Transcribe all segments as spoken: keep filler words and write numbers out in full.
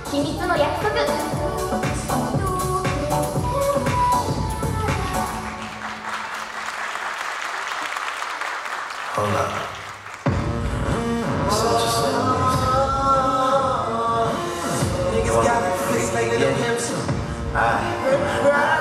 秘密の約束。 Hold up. So just let me. Niggas got me fixed like little pimps. Alright.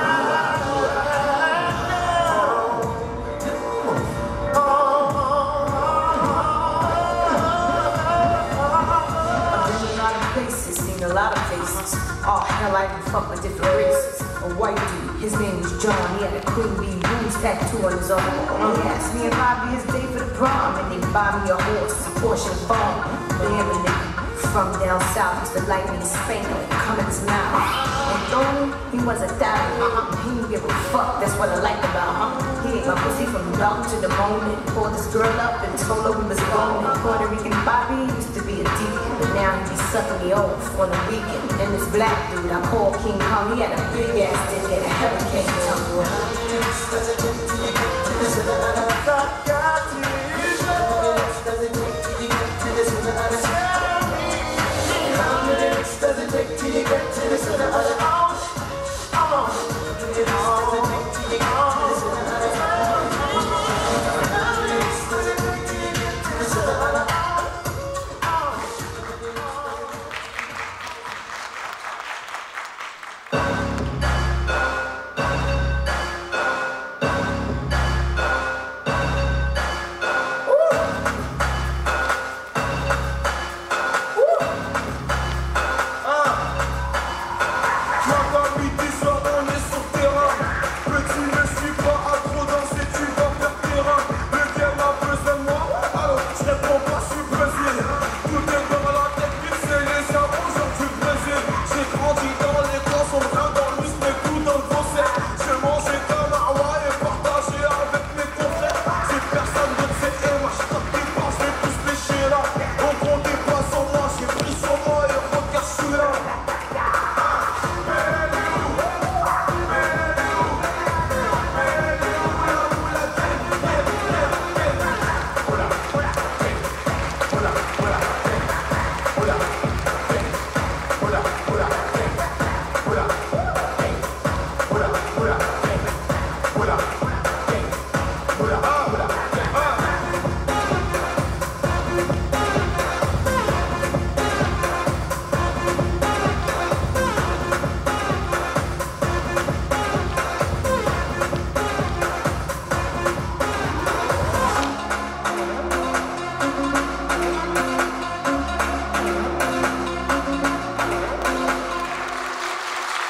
Seen a lot of faces. Oh hell, I can fuck with different races. A white dude, his name was John. He had a Queen Bee Blues tattoo on his arm. He asked me if I'd be his day for the prom, and they buy me a horse, a Porsche farm. Damn, a nigga from down south used to like me to spank him, come in his mouth. And though he was a thousand, he didn't give a fuck. That's what I like about him. He ate my pussy from dawn to the moment. Pulled this girl up and told her we was going. Puerto Rican Bobby used to be a deacon, but now he be sucking me off on the weekend. And this black dude I call King Kong, he had a big ass dick and a hurricane tongue. Does it take till you get to the center of the house? Oh, does it take till you get to the center of the house? Does it take till you get to the center of the house?